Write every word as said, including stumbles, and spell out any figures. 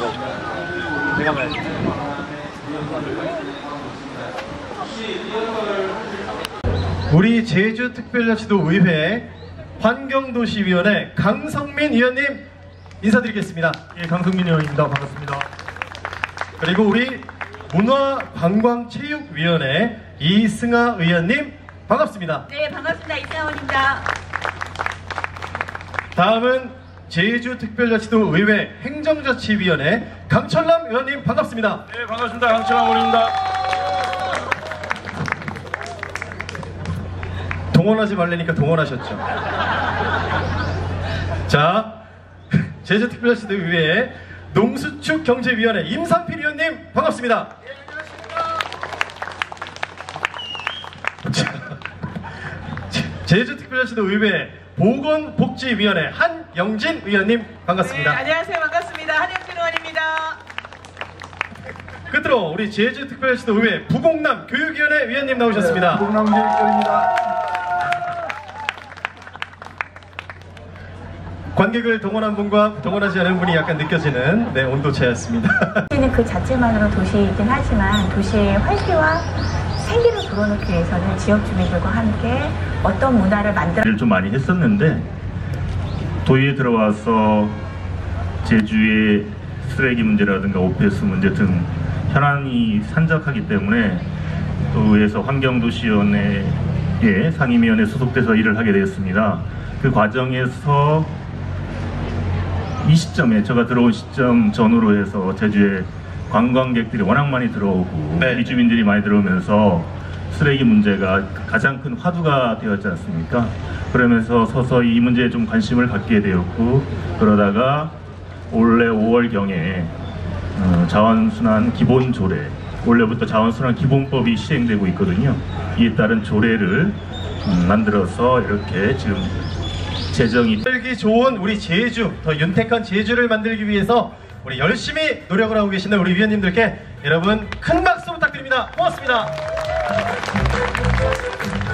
내가 말해. 우리 제주특별자치도 의회 환경도시위원회 강성민 의원님 인사드리겠습니다. 예, 강성민 의원입니다. 반갑습니다. 그리고 우리 문화관광체육위원회 이승아 의원님 반갑습니다. 네, 반갑습니다. 이승아입니다. 다음은 제주특별자치도 의회 행정자치위원회 강철남 의원님 반갑습니다. 네, 반갑습니다. 강철남 의원입니다. 동원하지 말라니까 동원하셨죠. 자, 제주특별자치도 의회 농수축경제위원회 임상필 의원님 반갑습니다. 네, 안녕하십니까. 제주특별자치도 의회 보건복지위원회 한영진 의원님 반갑습니다. 네, 안녕하세요. 반갑습니다. 한영진 의원입니다. 끝으로 우리 제주특별자치도 의회 부곡남 교육위원회 위원님 나오셨습니다. 네, 부곡남 교육위원입니다. 관객을 동원한 분과 동원하지 않은 분이 약간 느껴지는 네, 온도차였습니다. 도시는 그 자체만으로 도시이긴 하지만 도시의 활기와 생기를 불어넣기 위해서는 지역 주민들과 함께 어떤 문화를 만들어 좀 많이 했었는데 도의에 들어와서 제주의 쓰레기 문제라든가 오페스 문제 등 현안이 산적하기 때문에 도의에서 환경도시위원회에 상임위원회 소속돼서 일을 하게 되었습니다. 그 과정에서 이 시점에 제가 들어온 시점 전후로 해서 제주에 관광객들이 워낙 많이 들어오고 네. 이주민들이 많이 들어오면서 쓰레기 문제가 가장 큰 화두가 되었지 않습니까? 그러면서 서서히 이 문제에 좀 관심을 갖게 되었고 그러다가 올해 오월경에 어, 자원순환 기본조례, 올해부터 자원순환 기본법이 시행되고 있거든요. 이에 따른 조례를 음, 만들어서 이렇게 지금 재정이 살기 좋은 우리 제주, 더 윤택한 제주를 만들기 위해서 우리 열심히 노력을 하고 계시는 우리 위원님들께 여러분 큰 박수 부탁드립니다. 고맙습니다.